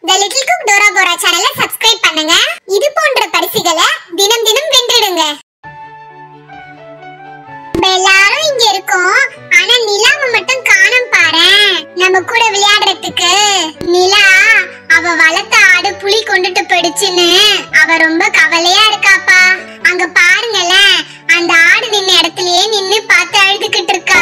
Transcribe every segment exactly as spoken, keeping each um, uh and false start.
The Little Cook Dora Bora channel subscribe பண்ணுங்க. இது போன்ற பரிசுகளை தினம் தினம் வென்றிடுங்க. எல்லாரும் இங்க இருக்கோம். ஆனா நிலாவை மட்டும் காணோம் பாரேன். நம்ம கூட விளையாடுறதுக்கு. நிலா அவ வளர்த்த ஆடு புலி கொண்டுட்டு போயிடுச்சுன்னு அவ ரொம்ப கவலையா இருக்காப்பா. அங்க பாருங்கல, அந்த ஆடு நின்ன இடத்துலயே நின்னு பார்த்து அழுதுகிட்டு இருக்கா.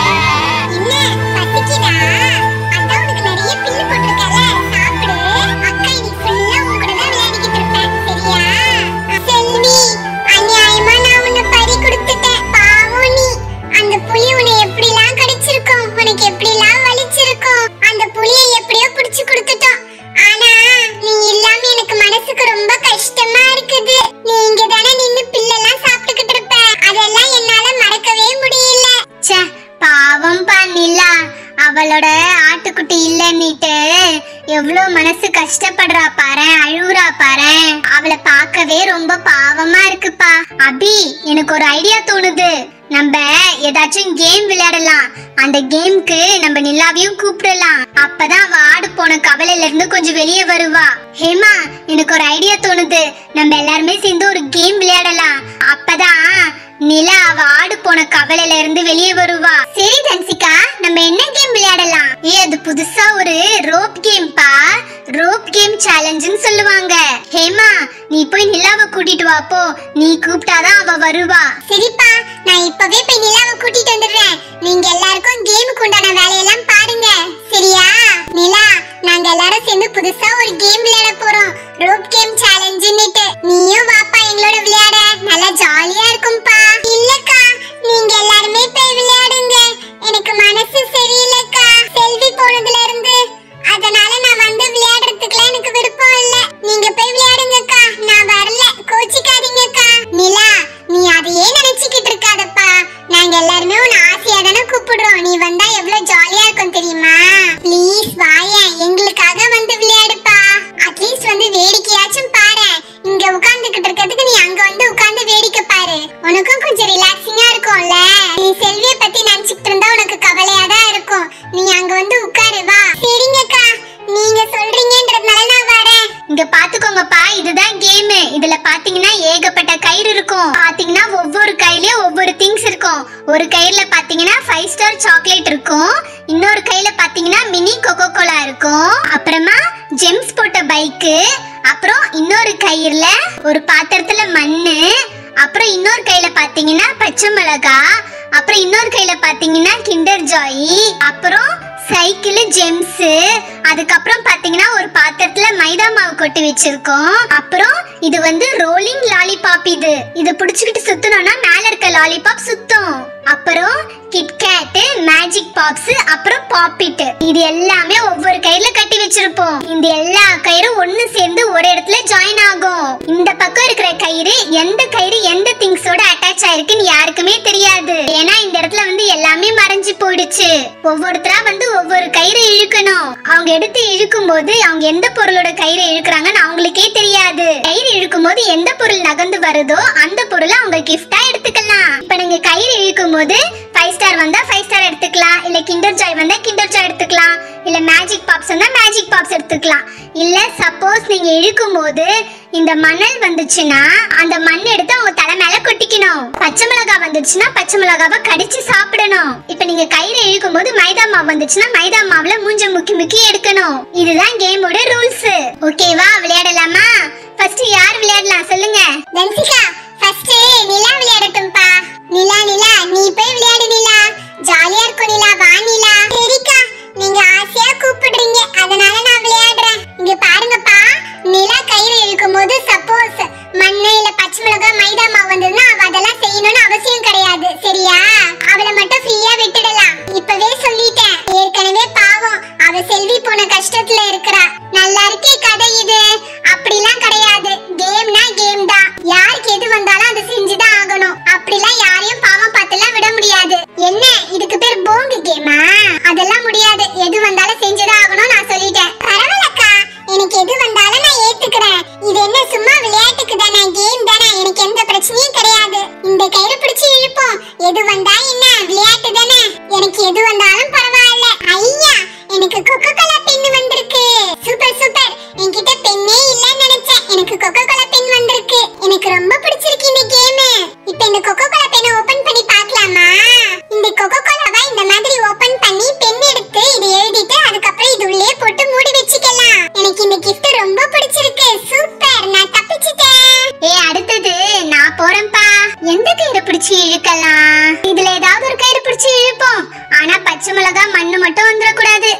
என்ன பசிக்குதா? அதான் உனக்கு நிறைய பில்லு போட்டுருக்கல, சாப்பிடு. அக்கா நீ ஃபுல்லா உன் கூட தான் விளையாடிக்கிட்டு இருப்பேன், சரியா? செல்வி, அநியாயமா நான் உன்னை பறி கொடுத்துட்டேன். பாவம் நீ. அந்த புலி உன்னை எப்படிலாம் கடிச்சிருக்கும், உனக்கு எப்படிலாம் வலிச்சிருக்கும். அந்த புலியை எப்படியோ பிடிச்சு கொடுத்துட்டோம். ஆனா நீ இல்லாம எனக்கு மனசுக்கு ரொம்ப கஷ்டமா இருக்குது. நீ இங்க தானே நின்னு பில்லெல்லாம் சாப்பிட்டுக்கிட்டு இருப்ப. அதெல்லாம் என்னால மறக்கவே முடியல. ச்சே, பாவம் பா நிலா. அவளோட ஆட்டுக்குட்டி இல்லன்னிட்டு எவ்வளவு மனசு கஷ்டப்படுறா பாரு, அழுவுறா பாரு. அவளை பார்க்கவே ரொம்ப பாவமா இருக்குப்பா. அபி, எனக்கு ஒரு ஐடியா தோணுது. நம்ம ஏதாச்சும் கேம் விளையாடலாம். அந்த கேம்க்கு நம்ம நிலாவையும் கூப்பிடலாம். அப்பதான் அவ ஆடு போன கவலையில இருந்து கொஞ்சம் வெளியே வருவா. ஹேமா, எனக்கு ஒரு ஐடியா தோணுது. நம்ம எல்லாருமே சேர்ந்து ஒரு கேம் விளையாடலாம். அப்பதான் நிலா அவ ஆடு போன கவலையில இருந்து வெளியே வருவா. சரி தன்சிகா, நம்ம என்ன கேம் விளையாடலாம்? ஏ, அது புதுசா ஒரு ரோப் கேம் பா. ரோப் கேம் சேலஞ்சுன்னு சொல்லுவாங்க. ஹேமா, நீ போய் நிலாவை கூட்டிட்டு வா போ. நீ கூப்பிட்டாதான் அவ வருவா. சரிப்பா, நான் இப்பவே போய் நிலாவை கூட்டிட்டு வந்துடுறேன். நீங்க எல்லாருக்கும் கேமுக்கு உண்டான வேலையெல்லாம் பாருங்க, சரியா? நிலா, நாங்க எல்லாரும் சேர்ந்து புதுசா ஒரு கேம் விளையாட போறோம். ரோப் கேம் சேலஞ்சுன்னுட்டு. நீயும் வாப்பா எங்களோட விளையாட. நல்லா ஜாலியா இருக்கும்பா. இல்லக்கா, நீங்க எல்லாருமே போய் விளையாடுங்க. எனக்கு மனசு சரியில்லைக்கா, செல்வி போனதுல இருந்து. அதனால நான் வந்து விளையாடுறதுக்குலாம் எனக்கு விருப்பம் இல்ல. நீங்க போய் விளையாடுங்கக்கா, நான் வரல, கோச்சிக்காதீங்கக்கா. நிலா, நீ அதையே நினைச்சுக்கிட்டு இருக்காதப்பா. நாங்க எல்லாருமே உன்னை ஆசையா தானே கூப்பிடுறோம். நீ வந்தா எவ்வளவு ஜாலியா இருக்கும் தெரியுமா? ப்ளீஸ் வாயேன், எங்களுக்காக வந்து விளையாடுப்பா. அட்லீஸ்ட் வந்து வேடிக்கையாச்சும் பாரு. இங்க உட்கார்ந்துகிட்டு இருக்கிறதுக்கு நீ அங்க வந்து உட்கார்ந்து வேடிக்கை பாரு. உனக்கும் கொஞ்சம் ரிலாக்ஸிங்கா இருக்கும்ல. நீ செல்வியை பத்தி நினைச்சிட்டு இருந்தா உனக்கு கவலையா தான் இருக்கும். நீ அங்க வந்து உட்காரு, வா. சரிங்கக்கா, நீங்க சொல்றீங்கன்றதுனால நான் வரேன். இங்க பாத்துக்கோங்கப்பா, இதுதான் கேம். இதுல பாத்தீங்கன்னா ஏகப்பட்ட கயிறு இருக்கும். பாத்தீங்கன்னா ஒவ்வொரு கையிலயும் ஒவ்வொரு திங்ஸ் இருக்கும். ஒரு கயிறுல பாத்தீங்கன்னா ஃபைவ் ஸ்டார் சாக்லேட் இருக்கும். இன்னொரு கையில பாத்தீங்கன்னா மினி கோகோ கோலா இருக்கும். அப்புறமா ஜெம்ஸ் போட்ட பைக்கு. அப்புறம் இன்னொரு கயிறுல ஒரு பாத்திரத்துல மண்ணு. அப்புறம் இன்னொரு கையில பாத்தீங்கன்னா பச்சை மிளகா. அப்புறம் இன்னொரு கையில பாத்தீங்கன்னா கிண்டர் ஜாய். அப்புறம் சைக்கிள் ஜெம்ஸ். அதுக்கப்புறம் பாத்தீங்கன்னா ஒரு பாத்திரத்துல மைதா மாவு கொட்டி வச்சிருக்கோம். அப்புறம் இது வந்து ரோலிங் லாலிபாப். இது இது புடிச்சுக்கிட்டு சுத்தணும்னா மேல இருக்க லாலிபாப் சுத்தும். அப்புறம் கிட்கேட், மேஜிக் பாப்ஸ், அப்புறம் பாப்பிட். இது எல்லாமே ஒவ்வொரு கயிறுல கட்டி வச்சிருப்போம். இந்த எல்லா கயிறும் ஒண்ணு சேர்ந்து ஒரு இடத்துல ஜாயின் ஆகும். இந்த பக்கம் இருக்கிற கயிறு எந்த கயிறு எந்த திங்ஸோட அட்டாச் ஆயிருக்குன்னு யாருக்குமே தெரியாது. ஏன்னா இந்த இடத்துல வந்து எல்லாமே மறைஞ்சு போயிடுச்சு. ஒவ்வொருத்தரா வந்து ஒவ்வொரு கயிறு இழுக்கணும். அவங்க எடுத்து இழுக்கும் போது அவங்க எந்த பொருளோட கயிறு இழுக்கிறாங்கன்னு அவங்களுக்கே தெரியாது. கயிறு இழுக்கும் போது எந்த பொருள் நகர்ந்து வருதோ அந்த பொருளை அவங்க கிஃப்டா எடுத்துக்கலாம். இப்ப நீங்க கயிறு இழுக்கும் போது ஃபைவ் ஸ்டார் வந்தா ஃபைவ் ஸ்டார் எடுத்துக்கலாம். இல்ல கிண்டர் ஜாய் வந்தா கிண்டர் ஜாய் எடுத்துக்கலாம். இல்ல மேஜிக் பாப்ஸ் வந்தா மேஜிக் பாப்ஸ் எடுத்துக்கலாம். இல்ல சப்போஸ் நீங்க இழுக்கும் போது இந்த மணல் வந்துச்சுன்னா அந்த மண் எடுத்து அவங்க தலை மேல கொட்டிக்கணும். பச்சை மிளகா வந்துச்சுன்னா பச்சை மிளகாவை கடிச்சு சாப்பிடணும். இப்ப நீங்க கயிறு இழுக்கும் போது மைதா மாவு வந்துச்சுன்னா மைதா மாவுல மூஞ்ச முக்கி முக்கி எடுக்கணும். இதுதான் கேமோட ரூல்ஸ். ஓகேவா? விளையாடலாமா? ஃபர்ஸ்ட் யார் விளையாடலாம் சொல்லுங்க? தன்சிகா, ஃபர்ஸ்ட் நிலா விளையாடட்டும்பா. நிலா நிலா நீ போய் விளையாடு நிலா. ஜாலியா இருக்கும் நிலா, வா நிலா. சரிக்கா, நீங்க ஆசையா கூப்பிடுறீங்க, அதனால நான் விளையாடுறேன். இங்க பாருங்கப்பா, நிலா கயிறு இழுக்கும் போது சப்போஸ் மண்ணு இல்ல பச்சை மிளகா மைதா மாவு வந்ததுன்னா அவ அதெல்லாம் செய்யணும்னு அவசியம் கிடையாது, சரியா? அவளை மட்டும் ஃப்ரீயா விட்டுடலாம். இப்பவே சொல்லிட்டேன். ஏற்கனவே பாவம் அவ செல்வி போன கஷ்டத்துல இருக்கிறா. நல்லா இருக்கே கதை இது. அப்படிலாம் கிடையாது. கேம்னா கேம் தான். யாருக்கு எது வந்தாலும் அதை செஞ்சுதான் ஆகணும். அப்படிலாம் யாரையும் பாவம் பார்த்துலாம் விட முடியாது. என்ன இதுக்கு பேர் போங்கு கேமா?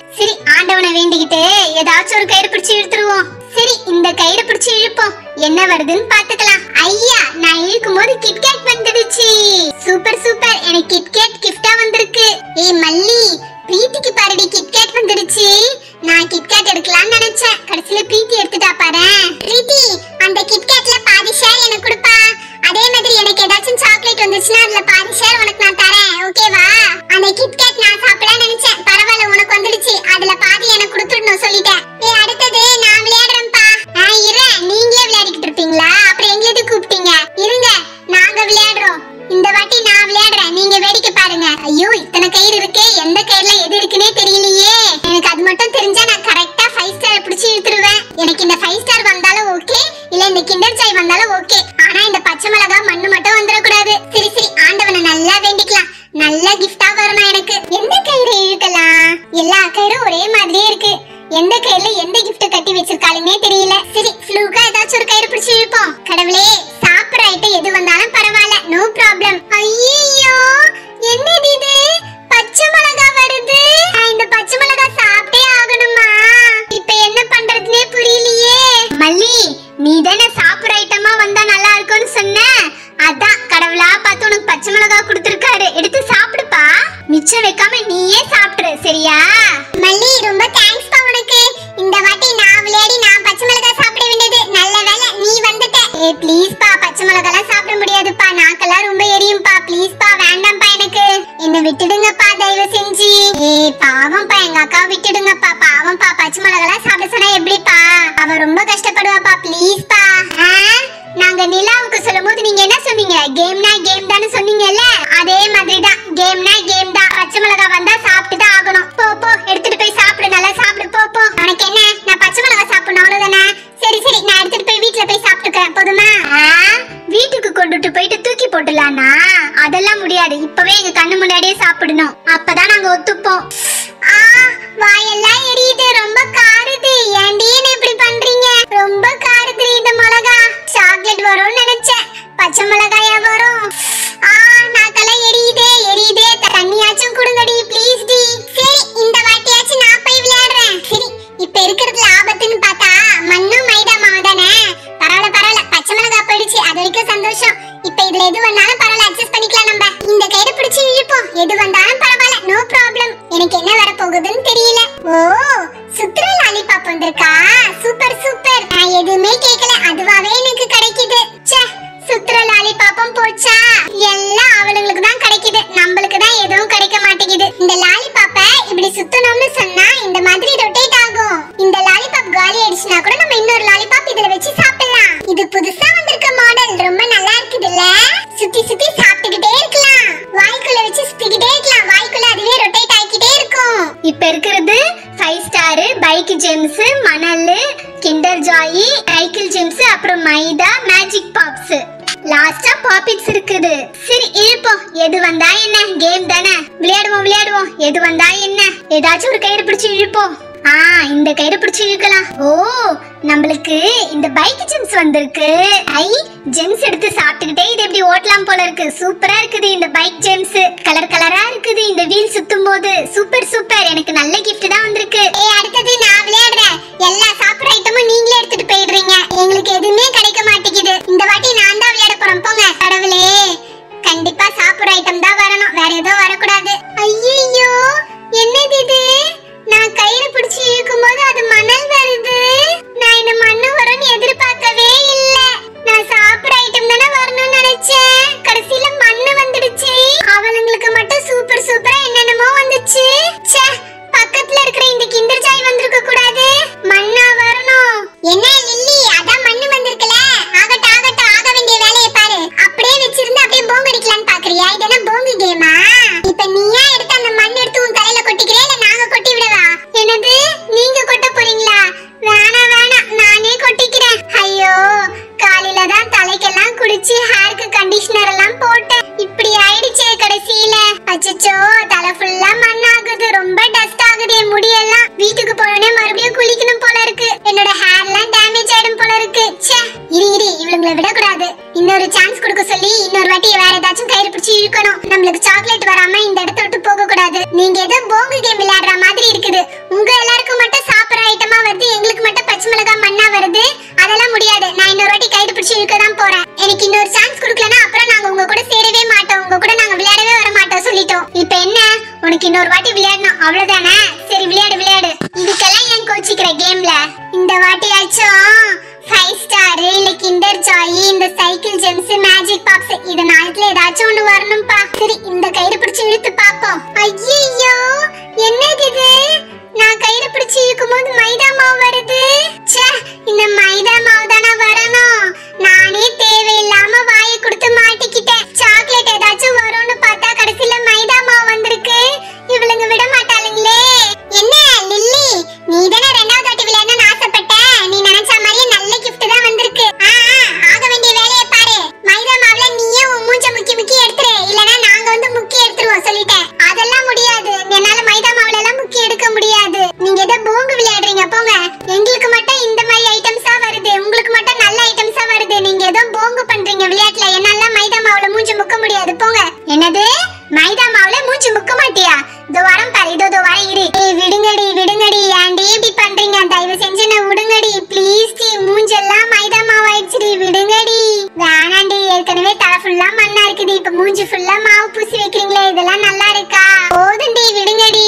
சரி ஆண்டவனை வேண்டிக்கிட்டு ஏதாச்சும் ஒரு கயிறு பிடிச்சு இழுத்துருவோம். சரி இந்த கயிறு பிடிச்சு இழுப்போம், என்ன வருதுன்னு பாத்துக்கலாம். ஐயா நான் இழுக்கும் போது கிட்கேட் வந்துடுச்சு. சூப்பர் சூப்பர், எனக்கு கிட்கேட் கிஃப்டா வந்திருக்கு. ஏய் மல்லி, பிரீத்திக்கு பாருடி கிட்கேட் வந்துடுச்சு. நான் கிட்கேட் எடுக்கலாம்னு நினைச்சேன், கடைசில பிரீத்தி எடுத்துட்டா பாரு. பிரீத்தி அந்த கிட்கேட்ல பாதி ஷேர் எனக்கு கொடுப்பா. அதே மாதிரி எனக்கு ஏதாச்சும் சாக்லேட் வந்துச்சுன்னா அதுல பாதி ஷேர் உனக்கு நான் தரேன், ஓகேவா? அந்த கிட்கேட் நான் சாப்பிடலாம் நினைச்சேன், பரவாயில்ல உனக்கு வந்துடுச்சு, அதுல பாதி எனக்கு கொடுத்துடணும் சொல்லிட்டேன். ஏய் அடுத்தது நான் விளையாடுறேன்ப்பா. ஆ இரு, நீங்களே விளையாடிக்கிட்டு இருப்பீங்களா? அப்புறம் எங்களுக்கு கூப்பிட்டீங்க. இருங்க நாங்க விளையாடுறோம். இந்த வாட்டி நான் விளையாடுறேன், நீங்க வேடிக்கை பாருங்க. ஐயோ இத்தனை கயிறு இருக்கே, எந்த கயிறுல எது இருக்குன்னே தெரியலையே. எனக்கு அது மட்டும் தெரிஞ்சா நான் கரெக்டா ஃபைவ் ஸ்டார் பிடிச்சி இழுத்துருவேன். எனக்கு இந்த ஃபைவ் ஸ்டார் வந்தாலும் ஓகே, இல்ல இந்த கிண்டர் ஜாய் வந்தாலும் ஓகே. ஆனா இந்த பச்சை மிளகா மண்ணு மட்டும் வந்துடக்கூடாது. சரி சரி ஆண்டவனை நல்லா வேண்டிக்கலாம், நல்ல கிஃப்டா வரணும் எனக்கு. எந்த கயிறு இழுக்கலாம்? எல்லா கயிறும் ஒரே மாதிரியே இருக்கு, எந்த கயிறுல எந்த கிஃப்ட் கட்டி வச்சிருக்காளுன்னே தெரியல. சரி ஃப்ளூக்கா ஏதாச்சும் ஒரு கயிறு பிடிச்சு இழுப்போம். கடவுளே சாப்பிடுற ஐட்டம் எது வந்தாலும் பரவாயில்ல, நோ ப்ராப்ளம். ஐயோ என்னது இது, பச்சை மிளகா வருது. இந்த பச்சை மிளகா சாப்பிட்டே ஆகணுமா? இப்ப என்ன பண்றதுனே புரியலையே. மல்லி நீ தானே சாப்பிடுற ஐட்டமா வந்தா நல்லா இருக்கும்னு சொன்ன, அதான் கடவுளா பார்த்து உனக்கு பச்சை மிளகா கொடுத்திருக்காரு, எடுத்து சாப்பிடுப்பா. மிச்சம் வைக்காம நீயே சாப்பிடுற சரியா? மல்லி ரொம்ப தேங்க்ஸ் பா உனக்கு. இந்த வாட்டி நான் விளையாடி நான் பச்சை மிளகா சாப்பிட வேண்டியது, நல்ல வேளை நீ வந்துட்ட. ஏ ப்ளீஸ் பா, பச்சை மிளகாலாம் சாப்பிட முடியாதுப்பா, நாக்கெல்லாம் ரொம்ப எரியும்பா. ப்ளீஸ் பா, வேண்டாம்ப்பா, எனக்கு என்ன விட்டுடுங்கப்பா தயவு செஞ்சு. ஏ பாவம்ப்பா, எங்க அக்கா விட்டுடுங்கப்பா, பாவம்ப்பா, பச்சை மிளகாலாம் சாப்பிட சொன்னா எப்படிப்பா? அவ ரொம்ப கஷ்டப்படுவாப்பா, ப்ளீஸ் பா. நாங்க நிலாவுக்கு சொல்லும்போது நீங்க என்ன சொன்னீங்க? கேம்னா கேம் தானே சொன்னீங்கல்ல, அதே மாதிரி தான், கேம்னா கேம் தான். பச்சை மிளகா வந்தா சாப்பிட்டு தான் ஆகணும். போ போ எடுத்துட்டு போய் சாப்பிடு, நல்லா சாப்பிடு, போ போ. உனக்கு என்ன, நான் பச்சை மிளகா சாப்பிடணும் அவ்வளவுதானே? சரி சரி நான் எடுத்துட்டு போய் வீட்டுல போய் சாப்பிட்டுக்கிறேன், போதுமா? வீட்டுக்கு கொண்டுட்டு போயிட்டு தூக்கி போட்டுலானா? அதெல்லாம் முடியாது, இப்பவே எங்க கண்ணு முன்னாடியே சாப்பிடணும், அப்பதான் நாங்க ஒத்துப்போம். வாயெல்லாம் எரியுது, ரொம்ப காருது. ஏன்டி என்ன இப்படி பண்றீங்க? ரொம்ப காருது இந்த மிளகா. சாக்லேட் வரும்னு நினைச்சேன், பச்சை மிளகாயா வரும். ஆ நாக்கெல்லாம் எரியுதே எரியுதே, தண்ணியாச்சும் குடுங்கடி ப்ளீஸ் டி. சரி இந்த வாட்டியாச்சும் நான் போய் விளையாடுறேன். சரி இப்ப இருக்கிறதுல ஆபத்துன்னு பார்த்தா மண்ணு மைதா மாவு தானே. பரவாயில்ல பரவாயில்ல, பச்சை மிளகா போயிடுச்சு, அது வரைக்கும் சந்தோஷம். இப்ப இதுல எது வந்தாலும் பரவாயில்ல, அட்ஜஸ்ட் பண்ணிக்கலாம். நம்ம இந்த கயிறு பிடிச்சு இழுப்போம், எது வந்தாலும் பரவாயில்ல, நோ ப்ராப்ளம். எனக்கு என்ன வர போகுதுன்னு தெரியல. ஓ சுத்திர லாலிபாப் வந்திருக்கா, சூப்பர் சூப்பர். நான் எதுவுமே கேட்கல, அதுவாவே எனக்கு கிடைக்குது. ச்சே சுத்திர லாலிபாப்பும் போச்சா, எல்லாம் அவளுங்களுக்கு தான் கிடைக்குது, நம்மளுக்கு தான் எதுவும் கிடைக்க மாட்டேங்குது. இந்த லாலிபாப்பை இப்படி சுத்தணும்னு சொன்னா இந்த மாதிரி ரொட்டேட் ஆகும். இந்த லாலிபாப் காலி ஆயிடுச்சுனா கூட நம்ம இன்னொரு லாலிபாப் இதுல வச்சு சாப்பிடலாம். இது புதுசா வந்திருக்க மாடல், ரொம்ப நல்லா இருக்குதுல்ல. சுத்தி சுத்தி சாப்பிட்டுக்கிட்டே இருக்கலாம், வாய்க்குள்ள வச்சு சுத்திக்கிட்டே இருக்கலாம், வாய்க்குள்ள அதுவே ரொட்டேட் ஆகிக்கிட்டே இருக்கும். இப்ப இருக்கிறது ஃபைவ் ஸ்டார், பைக் ஜெம்ஸ், மணல், கிண்டர் ஜாய், சைக்கிள் ஜெம்ஸ், அப்புறம் மைதா, மேஜிக் பாப்ஸ், லாஸ்டா பாப்பிட்ஸ் இருக்குது. சரி இழுப்போம், எது வந்தா என்ன, கேம் தானே, விளையாடுவோம் விளையாடுவோம். எது வந்தா என்ன, ஏதாச்சும் ஒரு கயிறு பிடிச்சு இழுப்போம். ஆ இந்த கயிறு பிடிச்சு இழுக்கலாம். ஓ நம்மளுக்கு இந்த பைக் ஜெம்ஸ் வந்திருக்கு. ஐ ஜெம்ஸ் எடுத்து சாப்பிட்டுக்கிட்டே இது எப்படி ஓட்டலாம் போல இருக்கு, சூப்பரா இருக்குது இந்த பைக் ஜெம்ஸ், கலர் கலரா இருக்குது இந்த வீல் சுத்தும் போது. சூப்பர் சூப்பர், எனக்கு நல்ல கிஃப்ட் தான் வந்திருக்கு. ஏய் அடுத்தது நான் விளையாடுறேன், எல்லா சாப்பிடுற ஐட்டமும் நீங்களே எடுத்துட்டு போயிடுறீங்க, எங்களுக்கு எதுவுமே கிடைக்க மாட்டேங்குது. இந்த வாட்டி நான் தான் விளையாட போறேன், போங்க. கடவுளே கண்டிப்பா சாப்பிடுற ஐட்டம் தான் வரணும், வேற எதுவும் வரக்கூடாது. ஐயோ என்னது இது, நான் கயிறு பிடிச்சு இழுக்கும் போது அது மணல் வருது. நான் இந்த மண்ணு வரும்னு எதிர்பார்க்கவே இல்ல, நான் சாப்பிடுற ஐட்டம் தானே வரணும்னு நினைச்சேன், கடைசியில மண்ணு வந்துடுச்சு. அவளுங்களுக்கு மட்டும் சூப்பர் சூப்பரா என்னென்னமோ வந்துச்சு. ச்சே பக்கத்துல இருக்கிற இந்த கிண்டர் ஜாய் வந்திருக்க கூடாது, மண்ணா வரணும். என்ன லில்லி, அதான் மண்ணு வந்திருக்கல, ஆகட்டும் ஆகட்டும், ஆக வேண்டிய வேலையை பாரு. அப்படியே வச்சிருந்து அப்படியே போங்க அடிக்கலான்னு பாக்குறியா? இதெல்லாம் போங்கு கேமா? இப்ப நீயா எடுத்து அந்த மண் எடுத்து உன் தலையில கொட்டிக்கிறே, இல்ல நாங்க கொட்டி விடவா? என்னது நீங்க கொட்ட போறீங்களா? வேணா வேணா, நானே கொட்டிக்கிறேன். ஐயோ காலையில தான் தலைக்கெல்லாம் குடிச்சு ஹேருக்கு கண்டிஷனர் எல்லாம் போட்டேன், இப்படி ஆயிடுச்சே கடைசியில. அச்சச்சோ தலை ஃபுல்லா மண் ஆகுது, ரொம்ப டஸ்ட் ஆகுது என் முடியெல்லாம். வீட்டுக்கு போனே மறுபடியும் குளிக்கணும் போல இருக்கு, என்னோட ஹேர்லாம் டேமேஜ் ஆயிடும் போல இருக்கு. ச்சே இரு இரு, இவங்களை விடக்கூடாது, இன்னொரு சான்ஸ் கொடுக்க சொல்லி இன்னொரு வாட்டி வேற ஏதாச்சும் கயிறு பிடிச்சு இழுக்கணும். நம்மளுக்கு சாக்லேட் வராம இந்த இடத்த விட்டு போக கூடாது. நீங்க ஏதோ போங்கு கேம் விளையாடுற மாதிரி இருக்குது, உங்க கேம்ல. இந்த வாட்டியாச்சும் ஃபைவ் ஸ்டார் இல்ல கிண்டர் ஜாய், இந்த சைக்கிள் ஜெம்ஸ், மேஜிக் பாப்ஸ் இது நாலுல ஏதாச்சும் ஒண்ணு வரணும்பா. சரி இந்த கயிறு பிடிச்சு இழுத்து பாப்போம். ஐயோ என்னது இது? நான் கயிறு பிடிச்சு இழுக்கும்போது மைதா மாவு வருது. ச்சே, இந்த மைதா மாவு தானா வரணும்? நானே தேவையில்லாம வாயை கொடுத்து மாட்டிக்கிட்டேன். சாக்லேட் ஏதாச்சும் வரும்னு பார்த்தா கடைசில மைதா மாவு வந்திருக்கு. இவளுங்க விட மாட்டாளுங்களே. என்ன லில்லி, நீ தானே ரெண்டாவது வாட்டி விளையாடணும்னு ஆசைப்பட்ட? நீ நினைச்ச மாதிரியே நல்ல gift தான் வந்திருக்கு. ஆ ஆக வேண்டிய வேலையை பாரு. மைதா மாவுல நீயே உன் மூஞ்ச முக்கி முக்கி எடுத்துரு, இல்லனா நாங்க வந்து முக்கி எடுத்துருவோம் சொல்லிட்டேன். அதெல்லாம் முடியாது, என்னால மைதா மாவுல எல்லாம் முக்கி எடுக்க முடியாது. நீங்க ஏதோ போங்கு விளையாடுறீங்க போங்க. எங்களுக்கு மட்டும் இந்த மாதிரி ஐட்டம்ஸா வருது, உங்களுக்கு மட்டும் நல்ல ஐட்டம்ஸா வருது. நீங்க ஏதோ போங்கு பண்றீங்க விளையாட்டுல. என்னால மைதா மாவுல மூஞ்சி முக்க முடியாது போங்க. என்னது மைதா மாவுல மூஞ்சி முக்க மாட்டியா? இதோ வரம் பாரு, இதோ இதோ வர இரு. ஏய் விடுங்கடி விடுங்கடி, ஏன்டி இப்படி பண்றீங்க? தயவு செஞ்சு என்ன விடுங்கடி ப்ளீஸ் டி. மூஞ்செல்லாம் மைதா மாவு ஆயிடுச்சுடி, விடுங்கடி. வேணாண்டி, ஏற்கனவே தலை ஃபுல்லா மண்ணா இருக்குது, இப்ப மூஞ்சி ஃபுல்லா மாவு பூசி வைக்கிறீங்களே, இதெல்லாம் நல்லா இருக்கா? போதுண்டி விடுங்கடி.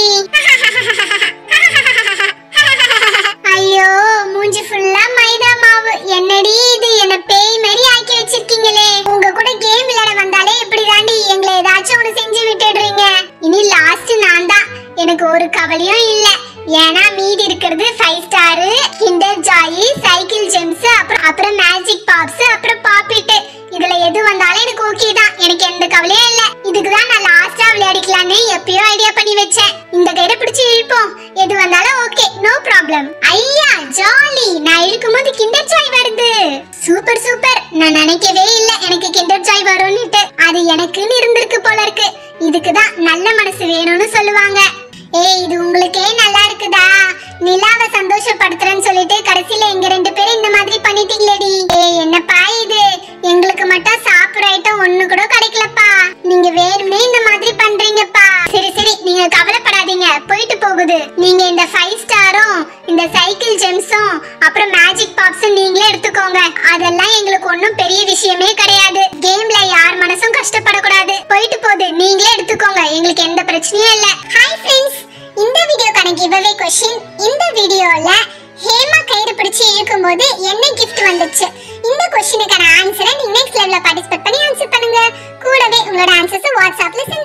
ஐயோ மூஞ்சி ஃபுல்லா மைதா மாவு. என்னடி இது? என்ன பேய் மாதிரி ஆக்கி வச்சிருக்கீங்களே. உங்க கூட கேம் விளையாட வந்தாலே இப்படி தாண்டி எங்களை ஏதாச்சும் ஒண்ணு செஞ்சு விட்டுடுறீங்க. இனி லாஸ்ட் நான் தான். எனக்கு ஒரு கவலையும் இல்ல, ஏன்னா மீதி இருக்கிறது Five Star, Kinder Joy, cycle Gems, அப்புறம் அப்புறம் மேஜிக் பாப்ஸ், அப்புறம் பாப்பிட். இதுல எது வந்தாலும் எனக்கு ஓகே தான். எனக்கு எந்த கவலையும் இல்ல. இதுக்கு தான் நான் லாஸ்டா விளையாடிக்கலாம்னு எப்பயோ ஐடியா பண்ணி வச்சேன். இந்த கயிறை பிடிச்சு இழுப்போம், எது வந்தாலும் ஓகே, நோ ப்ராப்ளம். ஐயா ஜாலி, நான் இழுக்கும்போது கிண்டர் ஜாய் வருது. Super super. நான் நினைக்கவே இல்ல எனக்கு கிண்டர் ஜாய் வரும்னுட்டு. அது எனக்குன்னு இருந்திருக்கு போல இருக்கு. இதுக்கு தான் நல்ல மனசு வேணும்னு சொல்லுவாங்க. ஏய் இது உங்களுக்கே நல்லா இருக்குதா? நிலாவை சந்தோஷப்படுத்துறேன்னு சொல்லிட்டு கடைசியில எங்க ரெண்டு பேரும் இந்த மாதிரி பண்ணிட்டீங்களேடி. ஏய் என்னப்பா இது? எங்களுக்கு மட்டும் சாப்பிடுற ஐட்டம் ஒண்ணு கூட கிடைக்கலப்பா. நீங்க வேணுமே இந்த மாதிரி பண்றீங்கப்பா. சரி சரி நீங்க கவலைப்படாதீங்க, போயிட்டு போகுது. நீங்க இந்த ஃபைவ் ஸ்டாரும், இந்த சைக்கிள் ஜெம்ஸும், அப்புறம் மேஜிக் பாப்ஸும் நீங்களே எடுத்துக்கோங்க. அதெல்லாம் எங்களுக்கு ஒன்றும் பெரிய விஷயமே கிடையாது. கேம்ல யார் மனசும் கஷ்டப்படக்கூடாது. போயிட்டு போகுது, நீங்களே எடுத்துக்கோங்க, எங்களுக்கு எந்த பிரச்சனையும் இல்ல. ஹாய் ஃப்ரெண்ட்ஸ், இந்த வீடியோக்கான கிவ்அவே क्वेश्चन. இந்த வீடியோல ஹேமா கயிறு பிடிச்சு இழுக்கும்போது என்ன கிஃப்ட் வந்துச்சு? இந்த क्वेश्चनக்கான ஆன்சரை நீங்க நெக்ஸ்ட் லெவல்ல பார்ட்டிசிபேட் பண்ணி ஆன்சர் பண்ணுங்க. கூடவே உங்களோட ஆன்சர்ஸ் வாட்ஸ்அப்ல